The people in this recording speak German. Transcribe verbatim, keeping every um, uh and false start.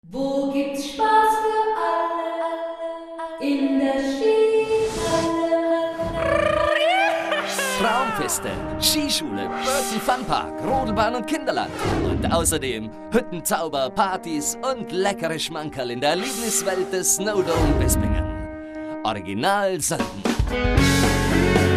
Wo gibt's Spaß für alle? In der Skihalle. Traumfeste, Skischule, Bertie Funpark, Rodelbahn und Kinderland. Und außerdem Hüttenzauber, Partys und leckere Schmankerl in der Erlebniswelt des Snowdome Bispingen. Original Sölden.